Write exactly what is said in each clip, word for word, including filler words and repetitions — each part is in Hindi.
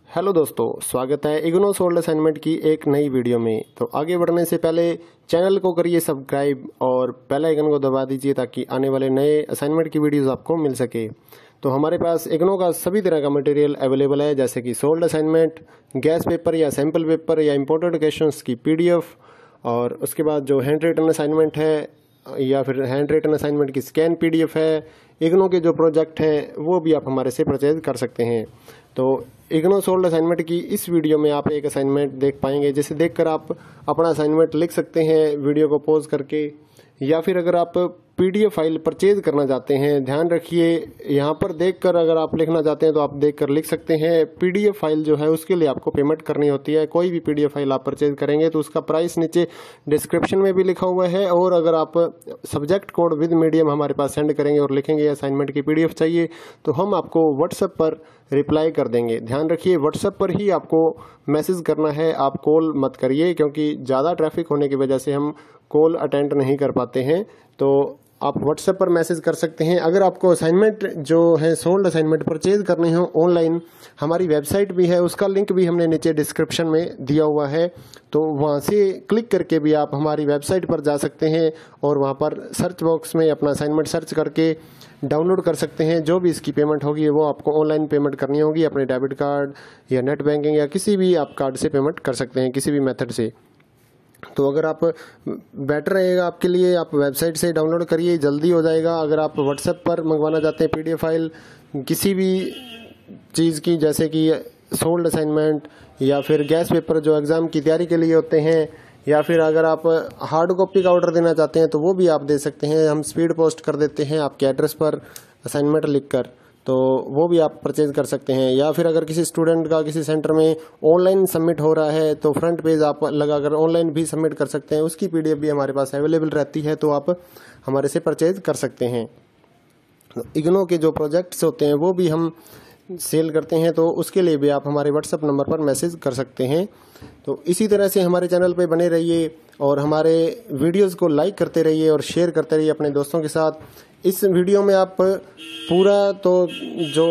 हेलो दोस्तों, स्वागत है इग्नो सोल्ड असाइनमेंट की एक नई वीडियो में। तो आगे बढ़ने से पहले चैनल को करिए सब्सक्राइब और बेल आइकन को दबा दीजिए ताकि आने वाले नए असाइनमेंट की वीडियोस आपको मिल सके। तो हमारे पास इग्नो का सभी तरह का मटेरियल अवेलेबल है, जैसे कि सोल्ड असाइनमेंट, गैस पेपर या सैम्पल पेपर या इम्पोर्टेड क्वेश्चंस की पीडीएफ, और उसके बाद जो हैंड रिटन असाइनमेंट है या फिर हैंड रिटन असाइनमेंट की स्कैन पीडीएफ है। इग्नो के जो प्रोजेक्ट हैं वो भी आप हमारे से परचेज कर सकते हैं। तो इग्नो सोल्ड असाइनमेंट की इस वीडियो में आप एक असाइनमेंट देख पाएंगे, जिसे देखकर आप अपना असाइनमेंट लिख सकते हैं वीडियो को पॉज करके, या फिर अगर आप पीडीएफ फाइल परचेज करना चाहते हैं, ध्यान रखिए यहाँ पर देखकर अगर आप लिखना चाहते हैं तो आप देखकर लिख सकते हैं। पीडीएफ फाइल जो है उसके लिए आपको पेमेंट करनी होती है। कोई भी पीडीएफ फाइल आप परचेज करेंगे तो उसका प्राइस नीचे डिस्क्रिप्शन में भी लिखा हुआ है, और अगर आप सब्जेक्ट कोड विद मीडियम हमारे पास सेंड करेंगे और लिखेंगे असाइनमेंट की पीडीएफ चाहिए तो हम आपको व्हाट्सएप पर रिप्लाई कर देंगे। ध्यान रखिए व्हाट्सएप पर ही आपको मैसेज करना है, आप कॉल मत करिए, क्योंकि ज़्यादा ट्रैफिक होने की वजह से हम कॉल अटेंड नहीं कर पाते हैं। तो आप व्हाट्सएप पर मैसेज कर सकते हैं। अगर आपको असाइनमेंट जो है सोल्ड असाइनमेंट परचेज करने हो ऑनलाइन, हमारी वेबसाइट भी है, उसका लिंक भी हमने नीचे डिस्क्रिप्शन में दिया हुआ है। तो वहाँ से क्लिक करके भी आप हमारी वेबसाइट पर जा सकते हैं और वहाँ पर सर्च बॉक्स में अपना असाइनमेंट सर्च करके डाउनलोड कर सकते हैं। जो भी इसकी पेमेंट होगी वो आपको ऑनलाइन पेमेंट करनी होगी, अपने डेबिट कार्ड या नेट बैंकिंग या किसी भी आप कार्ड से पेमेंट कर सकते हैं, किसी भी मेथड से। तो अगर आप बेटर रहेगा आपके लिए, आप वेबसाइट से डाउनलोड करिए, जल्दी हो जाएगा। अगर आप व्हाट्सएप पर मंगवाना चाहते हैं पीडीएफ फाइल किसी भी चीज़ की, जैसे कि सोल्ड असाइनमेंट या फिर गैस पेपर जो एग्ज़ाम की तैयारी के लिए होते हैं, या फिर अगर आप हार्ड कॉपी का ऑर्डर देना चाहते हैं तो वो भी आप दे सकते हैं। हम स्पीड पोस्ट कर देते हैं आपके एड्रेस पर असाइनमेंट लिखकर, तो वो भी आप परचेज कर सकते हैं। या फिर अगर किसी स्टूडेंट का किसी सेंटर में ऑनलाइन सबमिट हो रहा है तो फ्रंट पेज आप लगाकर ऑनलाइन भी सबमिट कर सकते हैं, उसकी पीडीएफ भी हमारे पास अवेलेबल रहती है, तो आप हमारे से परचेज कर सकते हैं। इग्नो के जो प्रोजेक्ट्स होते हैं वो भी हम सेल करते हैं, तो उसके लिए भी आप हमारे व्हाट्सएप नंबर पर मैसेज कर सकते हैं। तो इसी तरह से हमारे चैनल पे बने रहिए और हमारे वीडियोस को लाइक करते रहिए और शेयर करते रहिए अपने दोस्तों के साथ। इस वीडियो में आप पूरा तो जो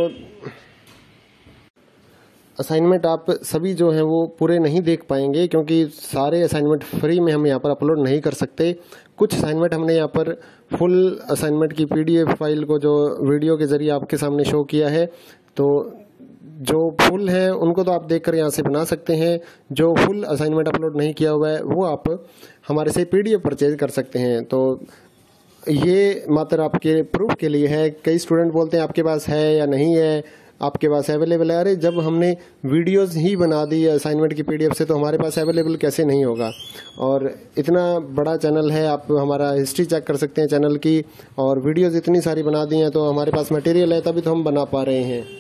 असाइनमेंट आप सभी जो हैं वो पूरे नहीं देख पाएंगे, क्योंकि सारे असाइनमेंट फ्री में हम यहाँ पर अपलोड नहीं कर सकते। कुछ असाइनमेंट हमने यहाँ पर फुल असाइनमेंट की पीडीएफ फाइल को जो वीडियो के जरिए आपके सामने शो किया है, तो जो फुल है उनको तो आप देखकर यहाँ से बना सकते हैं। जो फुल असाइनमेंट अपलोड नहीं किया हुआ है वो आप हमारे से पीडीएफ परचेज कर सकते हैं। तो ये मात्र आपके प्रूफ के लिए है। कई स्टूडेंट बोलते हैं आपके पास है या नहीं है, आपके पास अवेलेबल है। अरे जब हमने वीडियोस ही बना दी असाइनमेंट की पीडीएफ से तो हमारे पास अवेलेबल कैसे नहीं होगा। और इतना बड़ा चैनल है, आप हमारा हिस्ट्री चेक कर सकते हैं चैनल की, और वीडियोस इतनी सारी बना दी हैं, तो हमारे पास मटेरियल है तभी तो हम बना पा रहे हैं।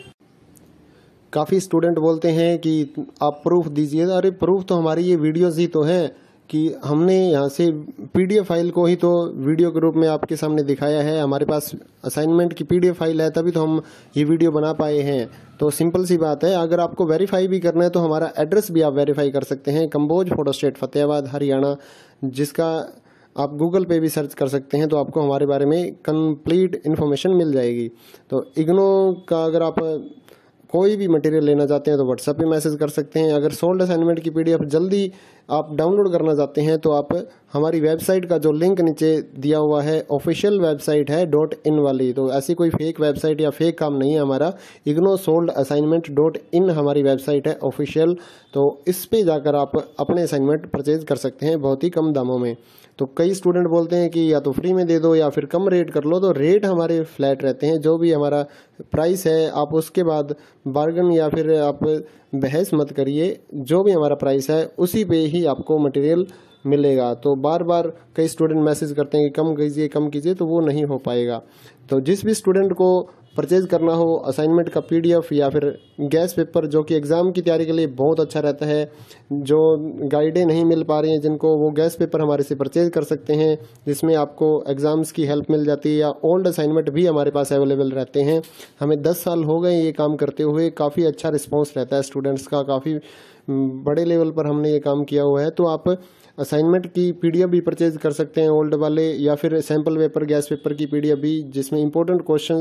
काफ़ी स्टूडेंट बोलते हैं कि आप प्रूफ दीजिए। अरे प्रूफ तो हमारी ये वीडियोज़ ही तो हैं कि हमने यहाँ से पीडीएफ फाइल को ही तो वीडियो के रूप में आपके सामने दिखाया है। हमारे पास असाइनमेंट की पीडीएफ फाइल है तभी तो हम ये वीडियो बना पाए हैं। तो सिंपल सी बात है। अगर आपको वेरीफाई भी करना है तो हमारा एड्रेस भी आप वेरीफाई कर सकते हैं, कंबोज फोटो स्टेट फतेहाबाद हरियाणा, जिसका आप गूगल पे भी सर्च कर सकते हैं तो आपको हमारे बारे में कंप्लीट इन्फॉर्मेशन मिल जाएगी। तो इग्नो का अगर आप कोई भी मटेरियल लेना चाहते हैं तो व्हाट्सएप पे मैसेज कर सकते हैं। अगर सोल्ड असाइनमेंट की पीडीएफ जल्दी आप डाउनलोड करना चाहते हैं तो आप हमारी वेबसाइट का जो लिंक नीचे दिया हुआ है, ऑफिशियल वेबसाइट है डॉट इन वाली, तो ऐसी कोई फेक वेबसाइट या फेक काम नहीं है हमारा। IGNOU solved assignment dot in हमारी वेबसाइट है ऑफिशियल, तो इस पे जाकर आप अपने असाइनमेंट परचेज कर सकते हैं बहुत ही कम दामों में। तो कई स्टूडेंट बोलते हैं कि या तो फ्री में दे दो या फिर कम रेट कर लो, तो रेट हमारे फ्लैट रहते हैं। जो भी हमारा प्राइस है आप उसके बाद बार्गन या फिर आप बहस मत करिए, जो भी हमारा प्राइस है उसी पे ही आपको मटेरियल मिलेगा। तो बार बार कई स्टूडेंट मैसेज करते हैं कि कम कीजिए कम कीजिए, तो वो नहीं हो पाएगा। तो जिस भी स्टूडेंट को परचेज करना हो असाइनमेंट का पीडीएफ या फिर गैस पेपर, जो कि एग्ज़ाम की तैयारी के लिए बहुत अच्छा रहता है, जो गाइडें नहीं मिल पा रही हैं जिनको, वो गैस पेपर हमारे से परचेज कर सकते हैं, जिसमें आपको एग्ज़ाम्स की हेल्प मिल जाती है। या ओल्ड असाइनमेंट भी हमारे पास अवेलेबल रहते हैं। हमें दस साल हो गए ये काम करते हुए, काफ़ी अच्छा रिस्पॉन्स रहता है स्टूडेंट्स का, काफ़ी बड़े लेवल पर हमने ये काम किया हुआ है। तो आप असाइनमेंट की पीडीएफ भी परचेज कर सकते हैं ओल्ड वाले, या फिर सैम्पल पेपर गैस पेपर की पीडीएफ भी, जिसमें इंपॉर्टेंट क्वेश्चंस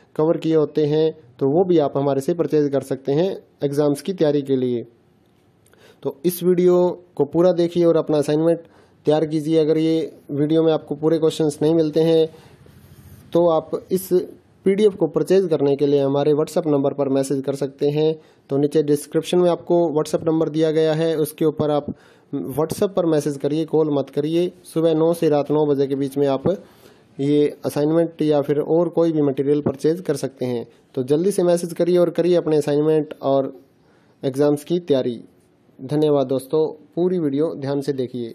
कवर किए होते हैं, तो वो भी आप हमारे से परचेज कर सकते हैं एग्ज़ाम्स की तैयारी के लिए। तो इस वीडियो को पूरा देखिए और अपना असाइनमेंट तैयार कीजिए। अगर ये वीडियो में आपको पूरे क्वेश्चंस नहीं मिलते हैं तो आप इस पीडीएफ को परचेज करने के लिए हमारे व्हाट्सएप नंबर पर मैसेज कर सकते हैं। तो नीचे डिस्क्रिप्शन में आपको व्हाट्सएप नंबर दिया गया है, उसके ऊपर आप व्हाट्सएप पर मैसेज करिए, कॉल मत करिए। सुबह नौ से रात नौ बजे के बीच में आप ये असाइनमेंट या फिर और कोई भी मटेरियल परचेज कर सकते हैं। तो जल्दी से मैसेज करिए और करिए अपने असाइनमेंट और एग्ज़ाम्स की तैयारी। धन्यवाद दोस्तों, पूरी वीडियो ध्यान से देखिए।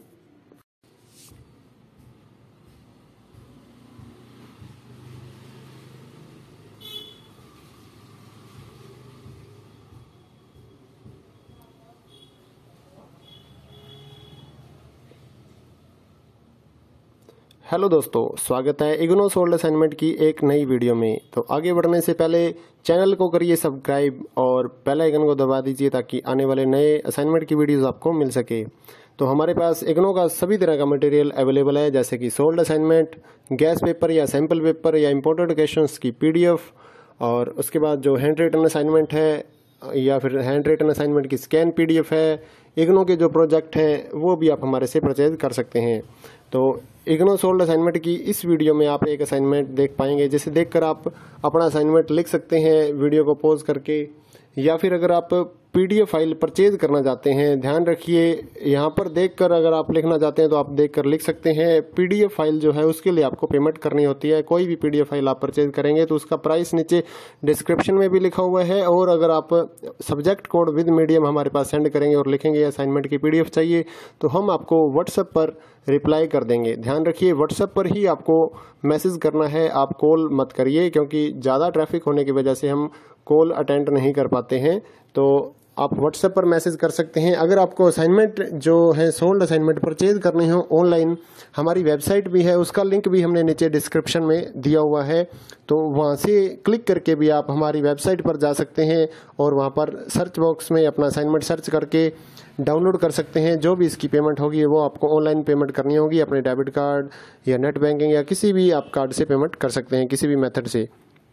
हेलो दोस्तों, स्वागत है इग्नो सोल्ड असाइनमेंट की एक नई वीडियो में। तो आगे बढ़ने से पहले चैनल को करिए सब्सक्राइब और बेल आइकन को दबा दीजिए ताकि आने वाले नए असाइनमेंट की वीडियोस आपको मिल सके। तो हमारे पास इग्नो का सभी तरह का मटेरियल अवेलेबल है, जैसे कि सोल्ड असाइनमेंट, गैस पेपर या सैम्पल पेपर या इम्पोर्टेड क्वेश्चंस की पीडीएफ, और उसके बाद जो हैंड रिटन असाइनमेंट है या फिर हैंड रिटन असाइनमेंट की स्कैन पीडीएफ है। इग्नो के जो प्रोजेक्ट हैं वो भी आप हमारे से परचेज कर सकते हैं। तो इग्नो सोल्ड असाइनमेंट की इस वीडियो में आप एक असाइनमेंट देख पाएंगे, जिसे देखकर आप अपना असाइनमेंट लिख सकते हैं वीडियो को पॉज करके, या फिर अगर आप पीडीएफ फाइल परचेज करना चाहते हैं, ध्यान रखिए यहाँ पर देखकर अगर आप लिखना चाहते हैं तो आप देखकर लिख सकते हैं। पीडीएफ फाइल जो है उसके लिए आपको पेमेंट करनी होती है। कोई भी पीडीएफ फाइल आप परचेज करेंगे तो उसका प्राइस नीचे डिस्क्रिप्शन में भी लिखा हुआ है, और अगर आप सब्जेक्ट कोड विद मीडियम हमारे पास सेंड करेंगे और लिखेंगे असाइनमेंट की पीडीएफ चाहिए, तो हम आपको व्हाट्सएप पर रिप्लाई कर देंगे। ध्यान रखिए व्हाट्सएप पर ही आपको मैसेज करना है, आप कॉल मत करिए, क्योंकि ज़्यादा ट्रैफिक होने की वजह से हम कॉल अटेंड नहीं कर पाते हैं। तो आप व्हाट्सएप पर मैसेज कर सकते हैं। अगर आपको असाइनमेंट जो है सोल्ड असाइनमेंट परचेज करने हो ऑनलाइन, हमारी वेबसाइट भी है, उसका लिंक भी हमने नीचे डिस्क्रिप्शन में दिया हुआ है। तो वहाँ से क्लिक करके भी आप हमारी वेबसाइट पर जा सकते हैं और वहाँ पर सर्च बॉक्स में अपना असाइनमेंट सर्च करके डाउनलोड कर सकते हैं। जो भी इसकी पेमेंट होगी वो आपको ऑनलाइन पेमेंट करनी होगी, अपने डेबिट कार्ड या नेट बैंकिंग या किसी भी आप कार्ड से पेमेंट कर सकते हैं, किसी भी मेथड से।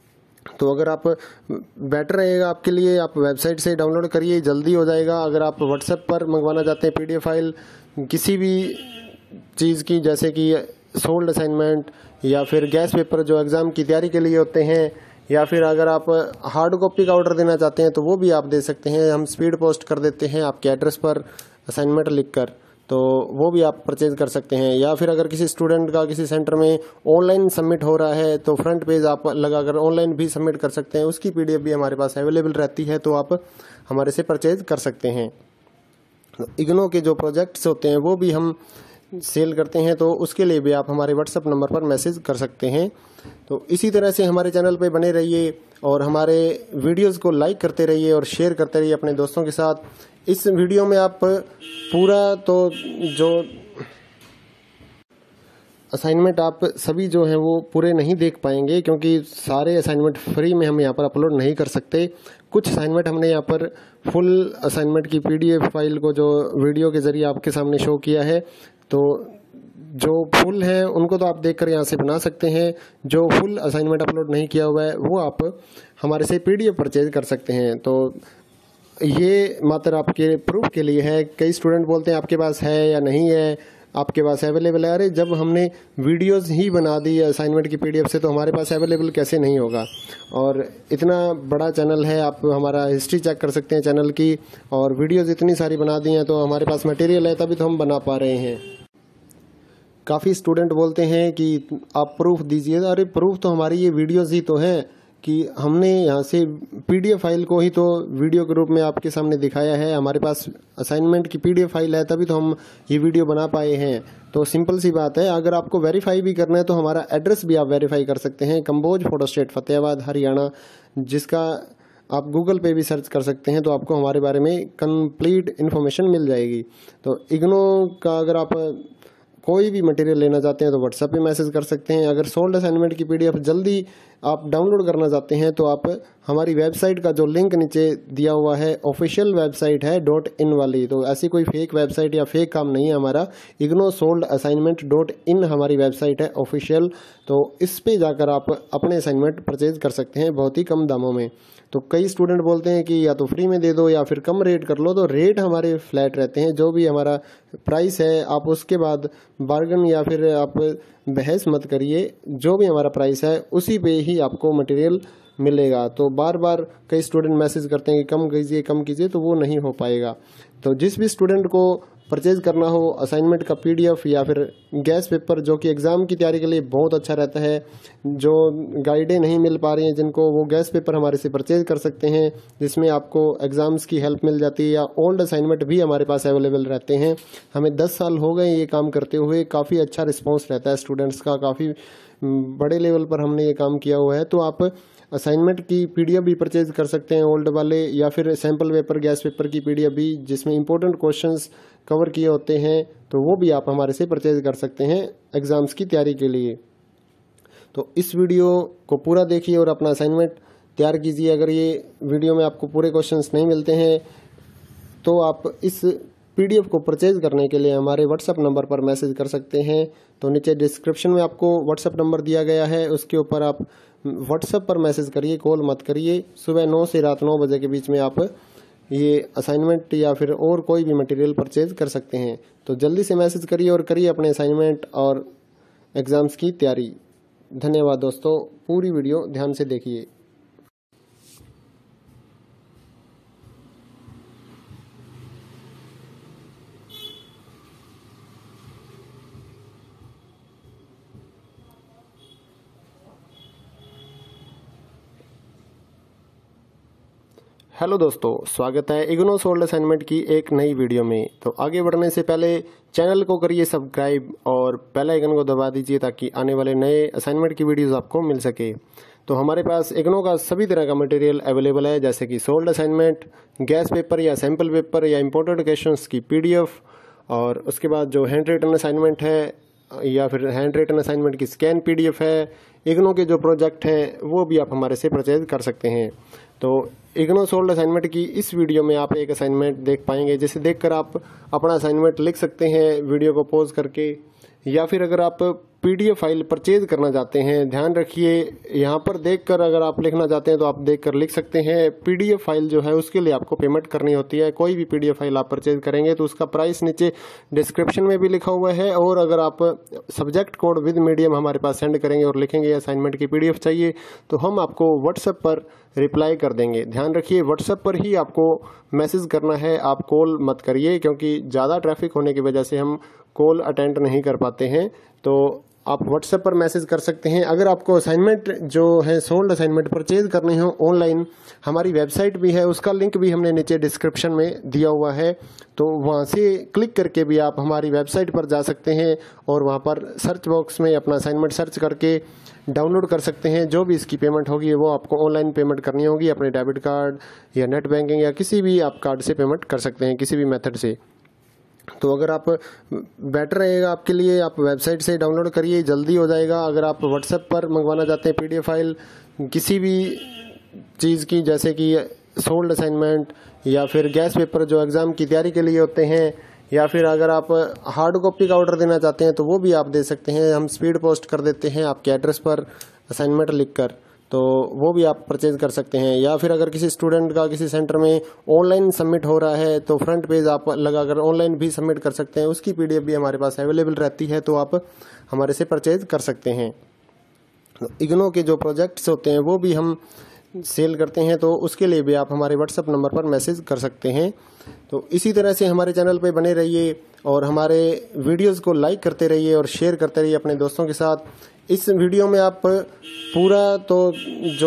तो अगर आप बेटर रहेगा आपके लिए, आप वेबसाइट से डाउनलोड करिए, जल्दी हो जाएगा। अगर आप व्हाट्सएप पर मंगवाना चाहते हैं पीडीएफ फाइल किसी भी चीज़ की, जैसे कि सोल्ड असाइनमेंट या फिर गैस पेपर जो एग्ज़ाम की तैयारी के लिए होते हैं, या फिर अगर आप हार्ड कॉपी का ऑर्डर देना चाहते हैं तो वो भी आप दे सकते हैं। हम स्पीड पोस्ट कर देते हैं आपके एड्रेस पर असाइनमेंट लिखकर, तो वो भी आप परचेज कर सकते हैं। या फिर अगर किसी स्टूडेंट का किसी सेंटर में ऑनलाइन सबमिट हो रहा है तो फ्रंट पेज आप लगाकर ऑनलाइन भी सबमिट कर सकते हैं, उसकी पीडीएफ भी हमारे पास अवेलेबल रहती है, तो आप हमारे से परचेज कर सकते हैं। इग्नो के जो प्रोजेक्ट्स होते हैं वो भी हम सेल करते हैं, तो उसके लिए भी आप हमारे व्हाट्सएप नंबर पर मैसेज कर सकते हैं। तो इसी तरह से हमारे चैनल पे बने रहिए और हमारे वीडियोस को लाइक करते रहिए और शेयर करते रहिए अपने दोस्तों के साथ। इस वीडियो में आप पूरा तो जो असाइनमेंट आप सभी जो हैं वो पूरे नहीं देख पाएंगे, क्योंकि सारे असाइनमेंट फ्री में हम यहाँ पर अपलोड नहीं कर सकते। कुछ असाइनमेंट हमने यहाँ पर फुल असाइनमेंट की पीडीएफ फाइल को जो वीडियो के जरिए आपके सामने शो किया है, तो जो फुल है उनको तो आप देखकर यहाँ से बना सकते हैं। जो फुल असाइनमेंट अपलोड नहीं किया हुआ है वो आप हमारे से पीडीएफ परचेज कर सकते हैं। तो ये मात्र आपके प्रूफ के लिए है। कई स्टूडेंट बोलते हैं आपके पास है या नहीं है, आपके पास अवेलेबल है। अरे जब हमने वीडियोस ही बना दी असाइनमेंट की पीडीएफ से, तो हमारे पास अवेलेबल कैसे नहीं होगा। और इतना बड़ा चैनल है, आप हमारा हिस्ट्री चेक कर सकते हैं चैनल की, और वीडियोस इतनी सारी बना दी हैं, तो हमारे पास मटेरियल है, तभी तो हम बना पा रहे हैं। काफ़ी स्टूडेंट बोलते हैं कि आप प्रूफ दीजिए। अरे प्रूफ तो हमारी ये वीडियोज़ ही तो हैं कि हमने यहाँ से पीडीएफ फाइल को ही तो वीडियो के रूप में आपके सामने दिखाया है। हमारे पास असाइनमेंट की पीडीएफ फाइल है, तभी तो हम ये वीडियो बना पाए हैं। तो सिंपल सी बात है। अगर आपको वेरीफाई भी करना है तो हमारा एड्रेस भी आप वेरीफाई कर सकते हैं, कंबोज फोटो स्टेट फतेहाबाद हरियाणा, जिसका आप गूगल पे भी सर्च कर सकते हैं, तो आपको हमारे बारे में कंप्लीट इन्फॉर्मेशन मिल जाएगी। तो इग्नो का अगर आप कोई भी मटेरियल लेना चाहते हैं तो व्हाट्सएप पे मैसेज कर सकते हैं। अगर सोल्ड असाइनमेंट की पीडीएफ जल्दी आप डाउनलोड करना चाहते हैं तो आप हमारी वेबसाइट का जो लिंक नीचे दिया हुआ है, ऑफिशियल वेबसाइट है डॉट इन वाली, तो ऐसी कोई फेक वेबसाइट या फेक काम नहीं है हमारा। IGNOU solved assignment dot in हमारी वेबसाइट है ऑफिशियल, तो इस पे जाकर आप अपने असाइनमेंट परचेज कर सकते हैं बहुत ही कम दामों में। तो कई स्टूडेंट बोलते हैं कि या तो फ्री में दे दो या फिर कम रेट कर लो, तो रेट हमारे फ्लैट रहते हैं। जो भी हमारा प्राइस है आप उसके बाद बार्गन या फिर आप बहस मत करिए, जो भी हमारा प्राइस है उसी पे ही आपको मटेरियल मिलेगा। तो बार बार कई स्टूडेंट मैसेज करते हैं कि कम कीजिए कम कीजिए, तो वो नहीं हो पाएगा। तो जिस भी स्टूडेंट को परचेज करना हो असाइनमेंट का पीडीएफ या फिर गैस पेपर, जो कि एग्ज़ाम की तैयारी के लिए बहुत अच्छा रहता है, जो गाइडें नहीं मिल पा रही हैं जिनको, वो गैस पेपर हमारे से परचेज कर सकते हैं, जिसमें आपको एग्ज़ाम्स की हेल्प मिल जाती है। या ओल्ड असाइनमेंट भी हमारे पास अवेलेबल रहते हैं। हमें दस साल हो गए ये काम करते हुए, काफ़ी अच्छा रिस्पॉन्स रहता है स्टूडेंट्स का, काफ़ी बड़े लेवल पर हमने ये काम किया हुआ है। तो आप असाइनमेंट की पीडीएफ भी परचेज कर सकते हैं ओल्ड वाले, या फिर सैम्पल पेपर गैस पेपर की पीडीएफ भी, जिसमें इंपॉर्टेंट क्वेश्चंस कवर किए होते हैं, तो वो भी आप हमारे से परचेज कर सकते हैं एग्ज़ाम्स की तैयारी के लिए। तो इस वीडियो को पूरा देखिए और अपना असाइनमेंट तैयार कीजिए। अगर ये वीडियो में आपको पूरे क्वेश्चंस नहीं मिलते हैं तो आप इस पीडीएफ को परचेज करने के लिए हमारे व्हाट्सएप नंबर पर मैसेज कर सकते हैं। तो नीचे डिस्क्रिप्शन में आपको व्हाट्सएप नंबर दिया गया है, उसके ऊपर आप व्हाट्सएप पर मैसेज करिए, कॉल मत करिए। सुबह नौ से रात नौ बजे के बीच में आप ये असाइनमेंट या फिर और कोई भी मटेरियल परचेज कर सकते हैं। तो जल्दी से मैसेज करिए और करिए अपने असाइनमेंट और एग्ज़ाम्स की तैयारी। धन्यवाद दोस्तों, पूरी वीडियो ध्यान से देखिए। हेलो दोस्तों, स्वागत है इग्नो सोल्ड असाइनमेंट की एक नई वीडियो में। तो आगे बढ़ने से पहले चैनल को करिए सब्सक्राइब और बेल आइकन को दबा दीजिए ताकि आने वाले नए असाइनमेंट की वीडियोस आपको मिल सके। तो हमारे पास इग्नो का सभी तरह का मटेरियल अवेलेबल है, जैसे कि सोल्ड असाइनमेंट, गैस पेपर या सैम्पल पेपर या इंपॉर्टेंट क्वेश्चंस की पीडीएफ, और उसके बाद जो हैंड रिटन असाइनमेंट है या फिर हैंड रिटन असाइनमेंट की स्कैन पीडीएफ है। इग्नो के जो प्रोजेक्ट हैं वो भी आप हमारे से परचेज कर सकते हैं। तो इग्नो सोल्ड असाइनमेंट की इस वीडियो में आप एक असाइनमेंट देख पाएंगे, जिसे देखकर आप अपना असाइनमेंट लिख सकते हैं वीडियो को पॉज करके, या फिर अगर आप पीडीएफ फाइल परचेज करना चाहते हैं, ध्यान रखिए यहाँ पर देखकर अगर आप लिखना चाहते हैं तो आप देखकर लिख सकते हैं। पीडीएफ फाइल जो है उसके लिए आपको पेमेंट करनी होती है। कोई भी पीडीएफ फाइल आप परचेज करेंगे तो उसका प्राइस नीचे डिस्क्रिप्शन में भी लिखा हुआ है, और अगर आप सब्जेक्ट कोड विद मीडियम हमारे पास सेंड करेंगे और लिखेंगे असाइनमेंट की पीडीएफ चाहिए, तो हम आपको व्हाट्सएप पर रिप्लाई कर देंगे। ध्यान रखिए व्हाट्सएप पर ही आपको मैसेज करना है, आप कॉल मत करिए, क्योंकि ज़्यादा ट्रैफिक होने की वजह से हम कॉल अटेंड नहीं कर पाते हैं। तो आप व्हाट्सएप पर मैसेज कर सकते हैं। अगर आपको असाइनमेंट जो है सोल्ड असाइनमेंट परचेज करने हो ऑनलाइन, हमारी वेबसाइट भी है, उसका लिंक भी हमने नीचे डिस्क्रिप्शन में दिया हुआ है, तो वहाँ से क्लिक करके भी आप हमारी वेबसाइट पर जा सकते हैं और वहाँ पर सर्च बॉक्स में अपना असाइनमेंट सर्च करके डाउनलोड कर सकते हैं। जो भी इसकी पेमेंट होगी वो आपको ऑनलाइन पेमेंट करनी होगी, अपने डेबिट कार्ड या नेट बैंकिंग या किसी भी आप कार्ड से पेमेंट कर सकते हैं, किसी भी मेथड से। तो अगर आप बेटर रहेगा आपके लिए, आप वेबसाइट से डाउनलोड करिए, जल्दी हो जाएगा। अगर आप व्हाट्सएप पर मंगवाना चाहते हैं पीडीएफ फाइल किसी भी चीज़ की, जैसे कि सोल्ड असाइनमेंट या फिर गैस पेपर जो एग्ज़ाम की तैयारी के लिए होते हैं, या फिर अगर आप हार्ड कॉपी का ऑर्डर देना चाहते हैं तो वो भी आप दे सकते हैं। हम स्पीड पोस्ट कर देते हैं आपके एड्रेस पर असाइनमेंट लिखकर, तो वो भी आप परचेज कर सकते हैं। या फिर अगर किसी स्टूडेंट का किसी सेंटर में ऑनलाइन सबमिट हो रहा है तो फ्रंट पेज आप लगाकर ऑनलाइन भी सबमिट कर सकते हैं, उसकी पीडीएफ भी हमारे पास अवेलेबल रहती है, तो आप हमारे से परचेज कर सकते हैं। इग्नो के जो प्रोजेक्ट्स होते हैं वो भी हम सेल करते हैं, तो उसके लिए भी आप हमारे व्हाट्सएप नंबर पर मैसेज कर सकते हैं। तो इसी तरह से हमारे चैनल पे बने रहिए और हमारे वीडियोस को लाइक करते रहिए और शेयर करते रहिए अपने दोस्तों के साथ। इस वीडियो में आप पूरा तो जो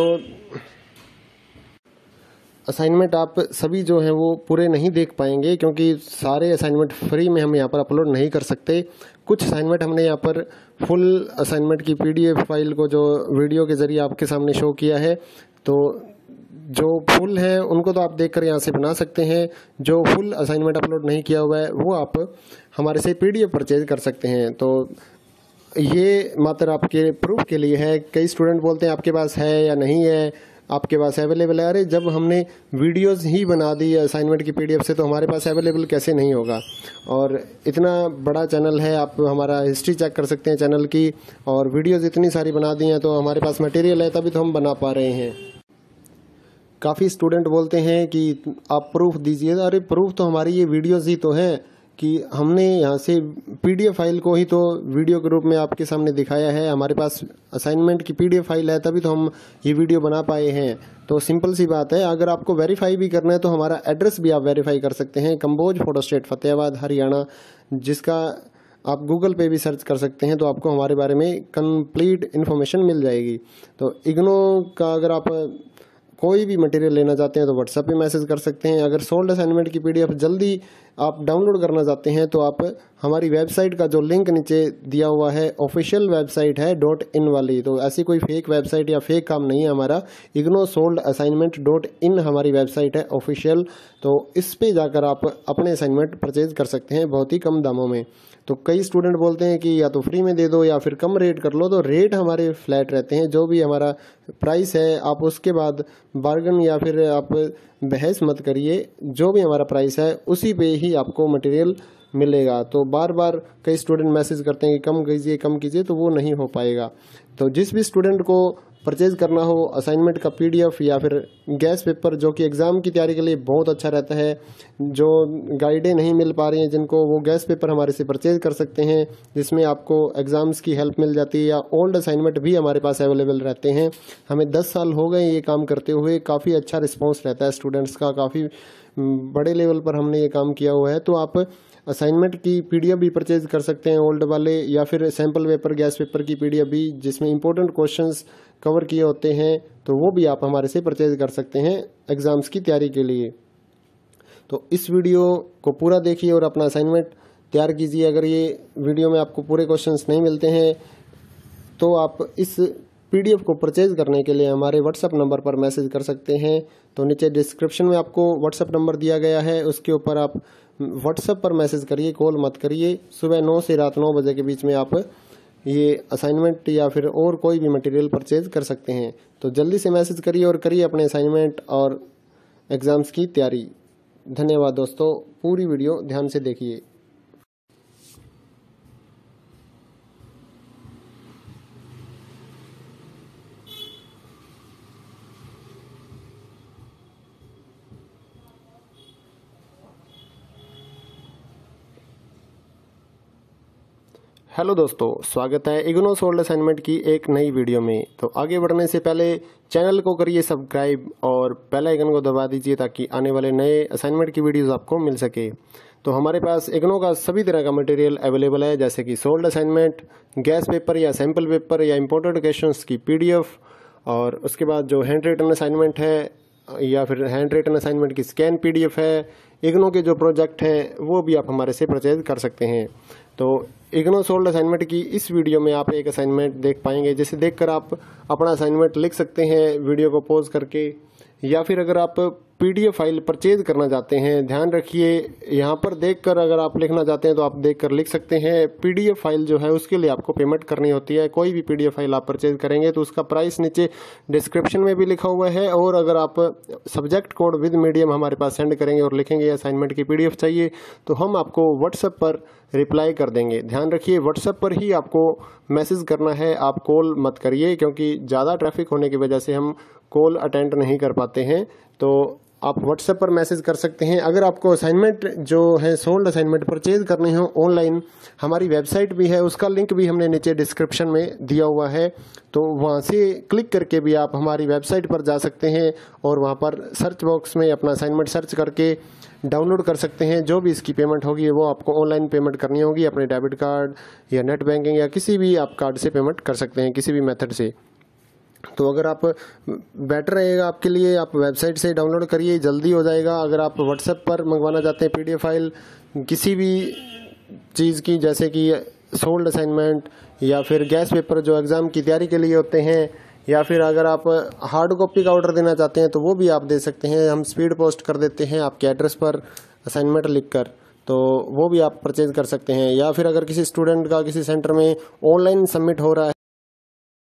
असाइनमेंट आप सभी जो हैं वो पूरे नहीं देख पाएंगे, क्योंकि सारे असाइनमेंट फ्री में हम यहाँ पर अपलोड नहीं कर सकते। कुछ असाइनमेंट हमने यहाँ पर फुल असाइनमेंट की पीडीएफ फाइल को जो वीडियो के जरिए आपके सामने शो किया है, तो जो फुल है उनको तो आप देखकर यहाँ से बना सकते हैं। जो फुल असाइनमेंट अपलोड नहीं किया हुआ है वो आप हमारे से पीडीएफ परचेज कर सकते हैं। तो ये मात्र आपके प्रूफ के लिए है। कई स्टूडेंट बोलते हैं आपके पास है या नहीं है, आपके पास अवेलेबल है। अरे जब हमने वीडियोस ही बना दी असाइनमेंट की पीडीएफ से तो हमारे पास अवेलेबल कैसे नहीं होगा। और इतना बड़ा चैनल है, आप हमारा हिस्ट्री चेक कर सकते हैं चैनल की, और वीडियोस इतनी सारी बना दी हैं तो हमारे पास मटेरियल है तभी तो हम बना पा रहे हैं। काफ़ी स्टूडेंट बोलते हैं कि आप प्रूफ दीजिए। अरे प्रूफ तो हमारी ये वीडियोज़ ही तो है कि हमने यहाँ से पीडीएफ फाइल को ही तो वीडियो के रूप में आपके सामने दिखाया है। हमारे पास असाइनमेंट की पीडीएफ फाइल है तभी तो हम ये वीडियो बना पाए हैं। तो सिंपल सी बात है, अगर आपको वेरीफाई भी करना है तो हमारा एड्रेस भी आप वेरीफाई कर सकते हैं, कंबोज फोटो स्टेट फतेहाबाद हरियाणा, जिसका आप गूगल पे भी सर्च कर सकते हैं तो आपको हमारे बारे में कंप्लीट इन्फॉर्मेशन मिल जाएगी। तो इग्नो का अगर आप कोई भी मटेरियल लेना चाहते हैं तो व्हाट्सएप पे मैसेज कर सकते हैं। अगर सोल्ड असाइनमेंट की पीडीएफ जल्दी आप डाउनलोड करना चाहते हैं तो आप हमारी वेबसाइट का जो लिंक नीचे दिया हुआ है, ऑफिशियल वेबसाइट है डॉट इन वाली, तो ऐसी कोई फेक वेबसाइट या फेक काम नहीं है हमारा। IGNOU solved assignment dot in हमारी वेबसाइट है ऑफिशियल, तो इस पे जाकर आप अपने असाइनमेंट परचेज कर सकते हैं बहुत ही कम दामों में। तो कई स्टूडेंट बोलते हैं कि या तो फ्री में दे दो या फिर कम रेट कर लो, तो रेट हमारे फ्लैट रहते हैं। जो भी हमारा प्राइस है आप उसके बाद बार्गन या फिर आप बहस मत करिए, जो भी हमारा प्राइस है उसी पे ही आपको मटेरियल मिलेगा। तो बार बार कई स्टूडेंट मैसेज करते हैं कि कम कीजिए कम कीजिए, तो वो नहीं हो पाएगा। तो जिस भी स्टूडेंट को परचेज करना हो असाइनमेंट का पीडीएफ या फिर गैस पेपर, जो कि एग्ज़ाम की तैयारी के लिए बहुत अच्छा रहता है, जो गाइडें नहीं मिल पा रही हैं जिनको, वो गैस पेपर हमारे से परचेज कर सकते हैं, जिसमें आपको एग्ज़ाम्स की हेल्प मिल जाती है। या ओल्ड असाइनमेंट भी हमारे पास अवेलेबल रहते हैं। हमें दस साल हो गए ये काम करते हुए, काफ़ी अच्छा रिस्पॉन्स रहता है स्टूडेंट्स का, काफ़ी बड़े लेवल पर हमने ये काम किया हुआ है। तो आप असाइनमेंट की पीडीएफ भी परचेज कर सकते हैं ओल्ड वाले, या फिर सैम्पल पेपर गैस पेपर की पीडीएफ भी जिसमें इंपॉर्टेंट क्वेश्चंस कवर किए होते हैं, तो वो भी आप हमारे से परचेज कर सकते हैं एग्ज़ाम्स की तैयारी के लिए। तो इस वीडियो को पूरा देखिए और अपना असाइनमेंट तैयार कीजिए। अगर ये वीडियो में आपको पूरे क्वेश्चंस नहीं मिलते हैं तो आप इस पीडीएफ को परचेज करने के लिए हमारे व्हाट्सएप नंबर पर मैसेज कर सकते हैं। तो नीचे डिस्क्रिप्शन में आपको व्हाट्सएप नंबर दिया गया है, उसके ऊपर आप व्हाट्सएप पर मैसेज करिए, कॉल मत करिए। सुबह नौ से रात नौ बजे के बीच में आप ये असाइनमेंट या फिर और कोई भी मटेरियल परचेज कर सकते हैं। तो जल्दी से मैसेज करिए और करिए अपने असाइनमेंट और एग्ज़ाम्स की तैयारी। धन्यवाद दोस्तों, पूरी वीडियो ध्यान से देखिए। हेलो दोस्तों, स्वागत है इग्नो सोल्ड असाइनमेंट की एक नई वीडियो में। तो आगे बढ़ने से पहले चैनल को करिए सब्सक्राइब और बेल आइकन को दबा दीजिए ताकि आने वाले नए असाइनमेंट की वीडियोस आपको मिल सके। तो हमारे पास इग्नो का सभी तरह का मटेरियल अवेलेबल है, जैसे कि सोल्ड असाइनमेंट, गैस पेपर या सैम्पल पेपर या इंपॉर्टेंट क्वेश्चंस की पीडीएफ, और उसके बाद जो हैंड रिटन असाइनमेंट है या फिर हैंड रिटन असाइनमेंट की स्कैन पीडीएफ है। इग्नो के जो प्रोजेक्ट हैं वो भी आप हमारे से परचेज कर सकते हैं। तो इग्नो सोल्ड असाइनमेंट की इस वीडियो में आप एक असाइनमेंट देख पाएंगे, जिसे देखकर आप अपना असाइनमेंट लिख सकते हैं वीडियो को पॉज करके, या फिर अगर आप पीडीएफ फाइल परचेज करना चाहते हैं, ध्यान रखिए यहाँ पर देखकर अगर आप लिखना चाहते हैं तो आप देखकर लिख सकते हैं। पीडीएफ फाइल जो है उसके लिए आपको पेमेंट करनी होती है। कोई भी पीडीएफ फाइल आप परचेज करेंगे तो उसका प्राइस नीचे डिस्क्रिप्शन में भी लिखा हुआ है, और अगर आप सब्जेक्ट कोड विद मीडियम हमारे पास सेंड करेंगे और लिखेंगे असाइनमेंट की पीडीएफ चाहिए, तो हम आपको व्हाट्सएप पर रिप्लाई कर देंगे। ध्यान रखिए व्हाट्सएप पर ही आपको मैसेज करना है, आप कॉल मत करिए, क्योंकि ज़्यादा ट्रैफिक होने की वजह से हम कॉल अटेंड नहीं कर पाते हैं। तो आप व्हाट्सएप पर मैसेज कर सकते हैं। अगर आपको असाइनमेंट जो है सोल्ड असाइनमेंट परचेज करने हो ऑनलाइन, हमारी वेबसाइट भी है, उसका लिंक भी हमने नीचे डिस्क्रिप्शन में दिया हुआ है, तो वहाँ से क्लिक करके भी आप हमारी वेबसाइट पर जा सकते हैं और वहाँ पर सर्च बॉक्स में अपना असाइनमेंट सर्च करके डाउनलोड कर सकते हैं। जो भी इसकी पेमेंट होगी वो आपको ऑनलाइन पेमेंट करनी होगी, अपने डेबिट कार्ड या नेट बैंकिंग या किसी भी आप कार्ड से पेमेंट कर सकते हैं, किसी भी मेथड से। तो अगर आप बेटर रहेगा आपके लिए, आप वेबसाइट से डाउनलोड करिए, जल्दी हो जाएगा। अगर आप व्हाट्सएप पर मंगवाना चाहते हैं पीडीएफ फाइल किसी भी चीज़ की, जैसे कि सोल्ड असाइनमेंट या फिर गैस पेपर जो एग्ज़ाम की तैयारी के लिए होते हैं, या फिर अगर आप हार्ड कॉपी का ऑर्डर देना चाहते हैं तो वो भी आप दे सकते हैं। हम स्पीड पोस्ट कर देते हैं आपके एड्रेस पर असाइनमेंट लिखकर। तो वो भी आप परचेज कर सकते हैं। या फिर अगर किसी स्टूडेंट का किसी सेंटर में ऑनलाइन सबमिट हो रहा